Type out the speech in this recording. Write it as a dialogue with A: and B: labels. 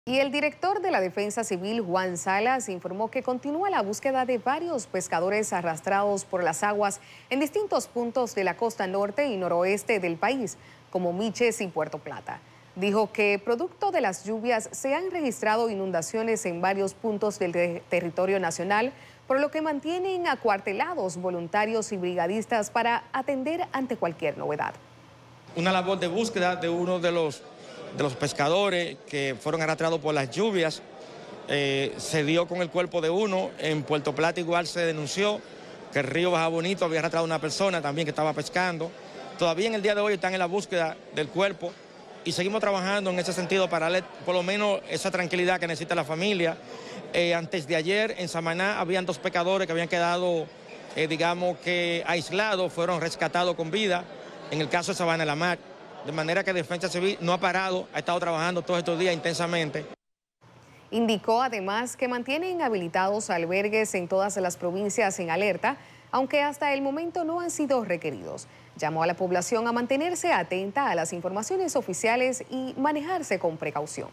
A: Y el director de la Defensa Civil, Juan Salas, informó que continúa la búsqueda de varios pescadores arrastrados por las aguas en distintos puntos de la costa norte y noroeste del país, como Miches y Puerto Plata. Dijo que producto de las lluvias se han registrado inundaciones en varios puntos del territorio nacional, por lo que mantienen acuartelados voluntarios y brigadistas para atender ante cualquier novedad.
B: Una labor de búsqueda de uno de los pescadores que fueron arrastrados por las lluvias. Se dio con el cuerpo de uno. En Puerto Plata igual se denunció que el río Baja Bonito había arrastrado a una persona también que estaba pescando. Todavía en el día de hoy están en la búsqueda del cuerpo y seguimos trabajando en ese sentido para darle por lo menos esa tranquilidad que necesita la familia. Antes de ayer en Samaná habían dos pescadores que habían quedado, digamos que aislados, fueron rescatados con vida. En el caso de Sabana La Mar, de manera que Defensa Civil no ha parado, ha estado trabajando todos estos días intensamente.
A: Indicó además que mantienen habilitados albergues en todas las provincias en alerta, aunque hasta el momento no han sido requeridos. Llamó a la población a mantenerse atenta a las informaciones oficiales y manejarse con precaución.